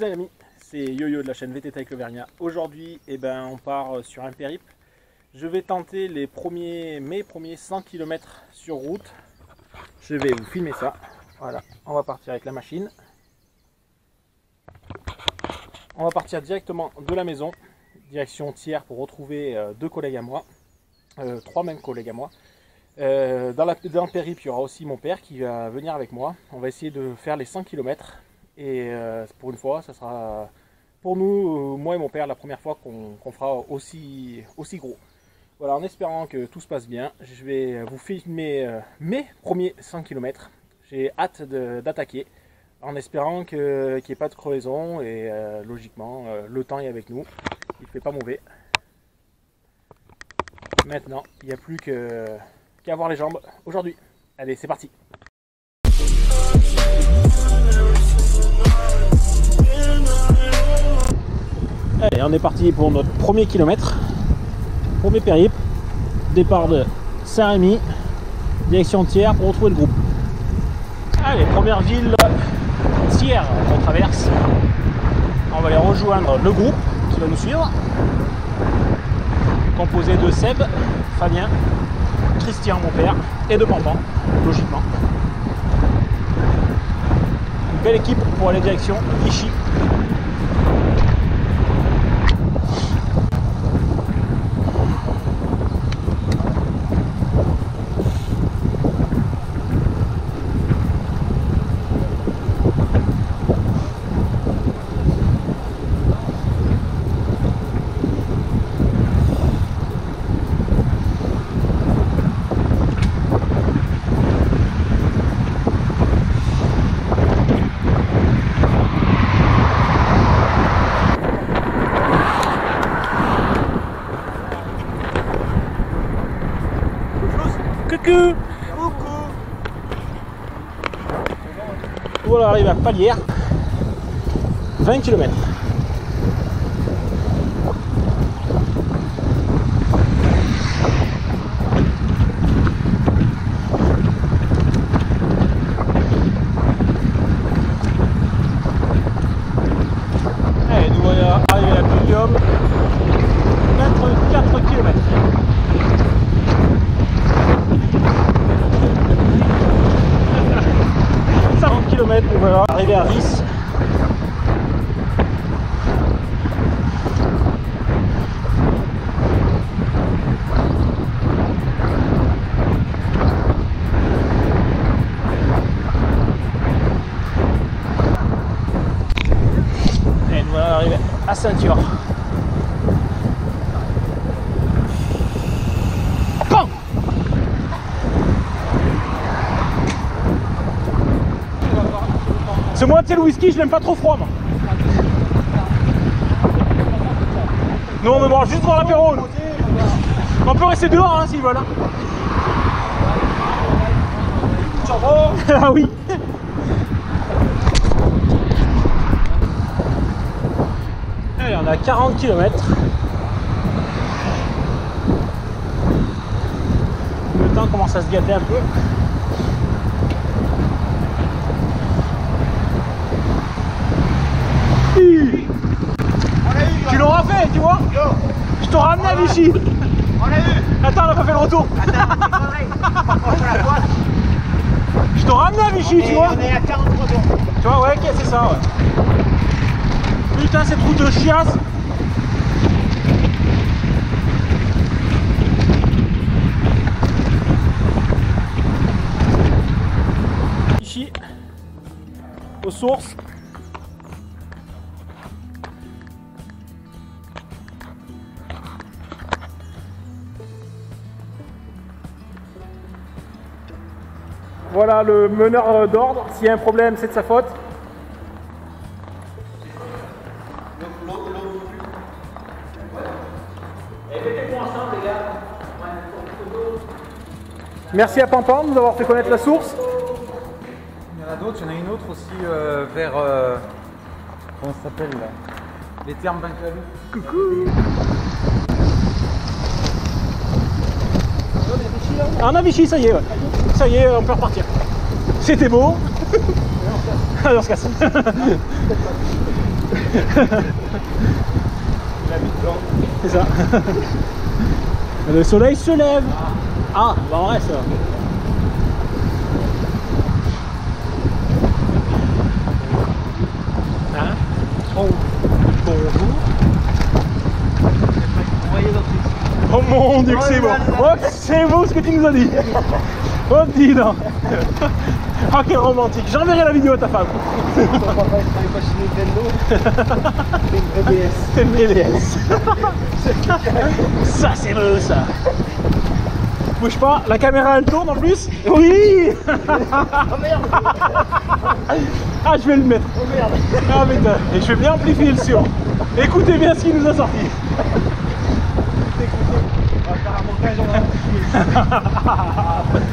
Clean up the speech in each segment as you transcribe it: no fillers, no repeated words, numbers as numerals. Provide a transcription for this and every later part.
les amis, c'est Yo-Yo de la chaîne VTT avec l'Auvergnat. Aujourd'hui, on part sur un périple. Je vais tenter mes premiers 100 km sur route. Je vais vous filmer ça. Voilà, on va partir avec la machine. On va partir directement de la maison, direction Thiers pour retrouver deux collègues à moi, trois mêmes collègues à moi. Dans le périple, il y aura aussi mon père qui va venir avec moi. On va essayer de faire les 100 km. Et pour une fois, ça sera pour nous, moi et mon père, la première fois qu'on fera aussi gros. Voilà, en espérant que tout se passe bien, je vais vous filmer mes premiers 100 km. J'ai hâte d'attaquer, en espérant qu'il n'y ait pas de crevaison et logiquement, le temps est avec nous. Il ne fait pas mauvais. Maintenant, il n'y a plus qu'à avoir les jambes aujourd'hui. Allez, c'est parti! Allez, on est parti pour notre premier kilomètre, premier périple, départ de Saint-Rémy, direction Thiers pour retrouver le groupe. Allez, première ville, Thiers qu'on traverse. On va aller rejoindre le groupe qui va nous suivre, composé de Seb, Fabien, Christian mon père et de Pampan, logiquement. Une belle équipe pour aller direction Vichy. Coucou. Voilà, on arrive à Palière, 20 km. Allez, nous voilà arrivés à Pilium, 24 km. On va arriver à Ris. Et nous voilà arriver à Ceinture. C'est moi, tu sais, le whisky, je l'aime pas trop froid, moi. Non, mais bon, juste pour l'apéro. On peut rester dehors, hein, s'ils veulent. Ah oui. Allez, on a 40 km. Le temps commence à se gâter un peu. Tu l'auras fait, tu vois. Je t'aurais ramené à Vichy. On l'a eu. Attends, on n'a pas fait le retour. Je t'aurais ramené à Vichy, tu vois. On est à 40 retours. Tu vois, ouais, ok, c'est ça, ouais. Putain, cette route de chiasse. Vichy, aux sources. Voilà le meneur d'ordre, s'il y a un problème c'est de sa faute. Merci à Pampan de nous avoir fait connaître la source. Il y en a d'autres, il y en a une autre aussi vers... comment ça s'appelle là? Les Thermes Bancalou. Coucou. Ah, on a Vichy, ça y est, ouais. Ça y est, on peut repartir. C'était beau. Allez, on se casse. C'est ça. Le soleil se lève. Ah, bah en vrai ça. Hein? Oh, bonjour. Oh mon dieu que c'est beau. Oh, c'est beau ce que tu nous as dit. Oh dis donc. Oh quel romantique. J'enverrai la vidéo à ta femme. C'est une BDS. Ça c'est beau ça. Bouge pas, la caméra elle tourne en plus. Oui. Oh merde. Ah je vais le mettre. Oh merde. Ah putain. Et je vais bien amplifier le son. Écoutez bien ce qu'il nous a sorti. Écoutez. On va faire un montage, on va amplifier.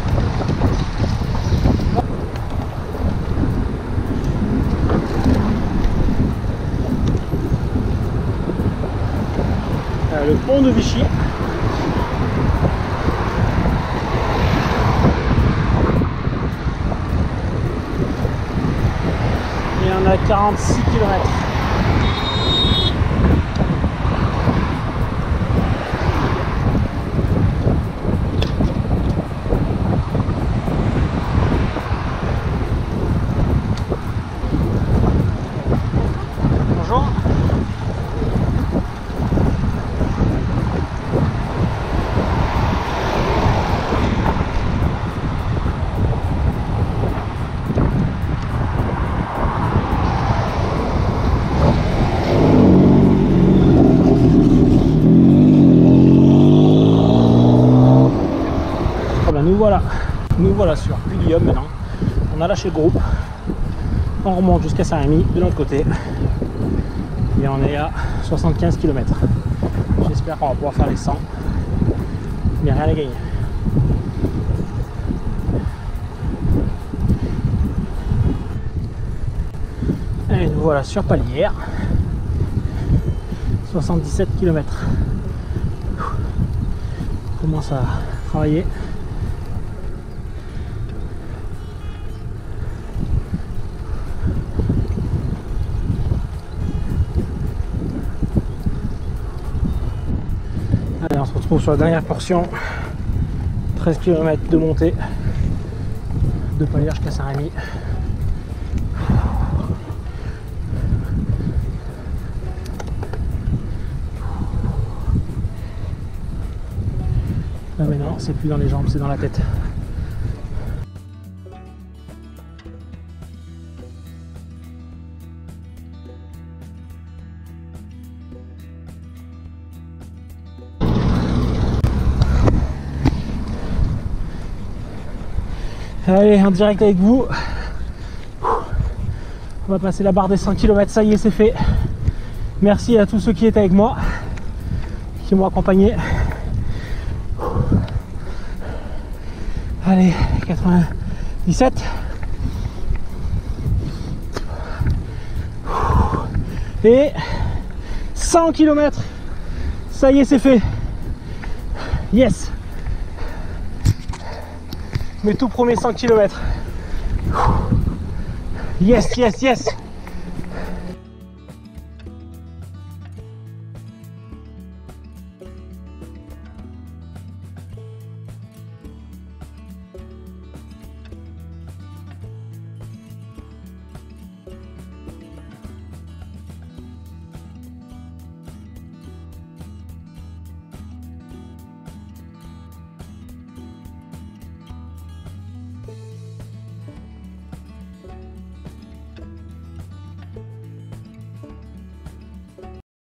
Le pont de Vichy. Et on a 46 km. Bonjour. Nous voilà sur Pulium maintenant. On a lâché le groupe. On remonte jusqu'à Saint-Rémy de l'autre côté. Et on est à 75 km. J'espère qu'on va pouvoir faire les 100. Mais rien à gagner. Et nous voilà sur Palière. 77 km. On commence à travailler. Allez, on se retrouve sur la dernière portion. 13 km de montée de Palière jusqu'à Saint-Rémy. Là maintenant, c'est plus dans les jambes, c'est dans la tête. Allez, en direct avec vous. On va passer la barre des 100 km, ça y est, c'est fait. Merci à tous ceux qui étaient avec moi, qui m'ont accompagné. Allez, 97. Et 100 km. Ça y est, c'est fait. Yes. Mes tout premiers 100 km. Yes, yes, yes.